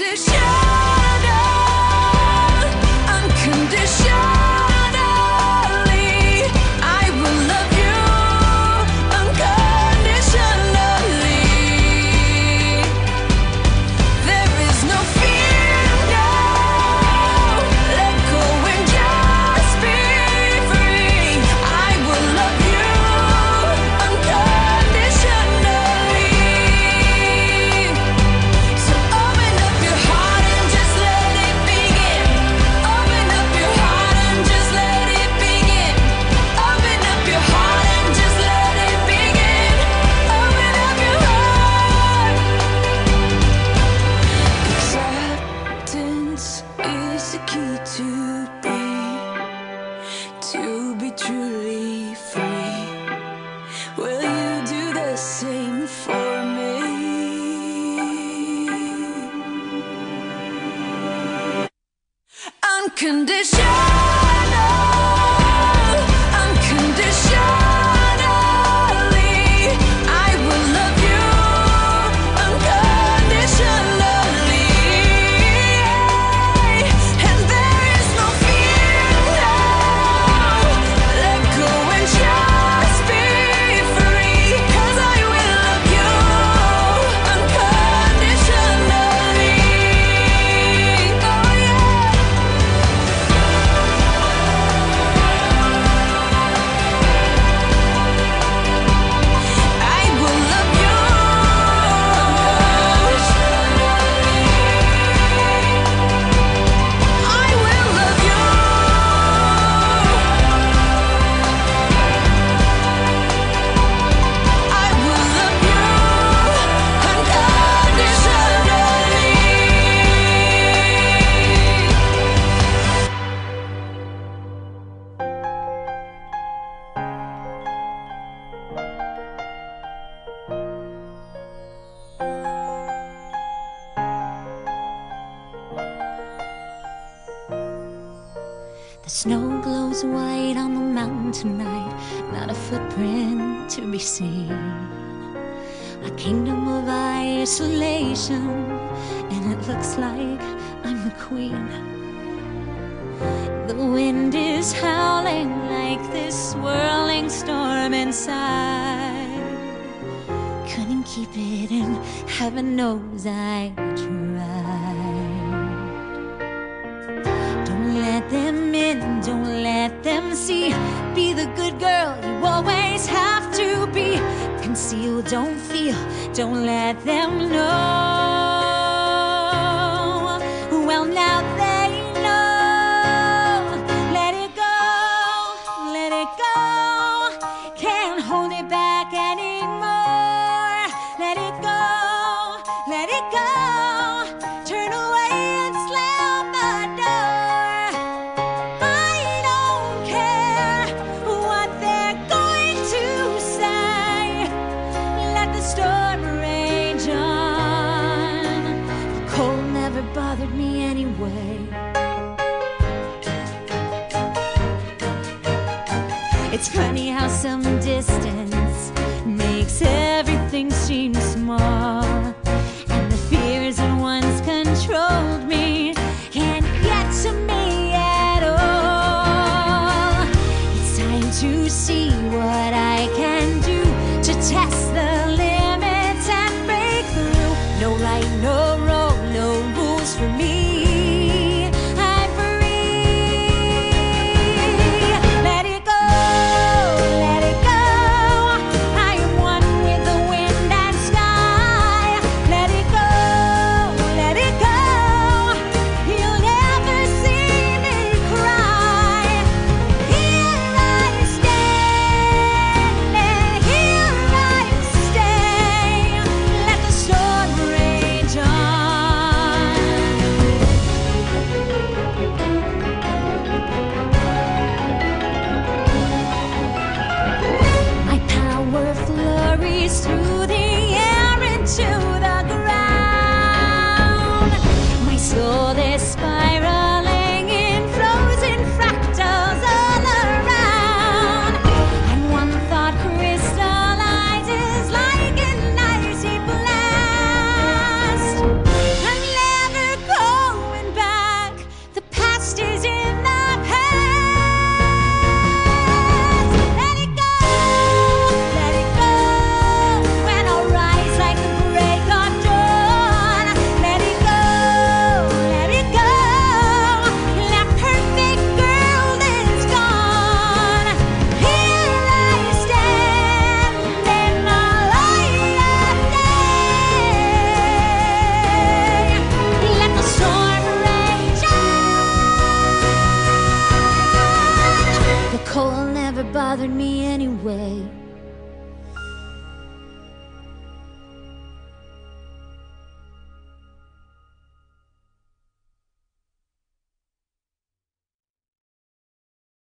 The snow glows white on the mountain tonight, not a footprint to be seen. A kingdom of isolation, and it looks like I'm the queen. The wind is howling like this swirling storm inside. Couldn't keep it in, heaven knows I tried. Don't let them in, don't let them see. Be the good girl you always have to be. Conceal, don't feel, don't let them know. Well, now they know. Let it go, let it go. Can't hold it back anymore. Let it go, let it go. Turn away and slam the door. I don't care what they're going to say. Let the storm rage on. The cold never bothered me anyway. It's funny how some distance makes everything seem small, and the fears that once controlled me can't get to me at all. It's time to see what I can do to test the limits and break through. No right, no wrong, no rules for me.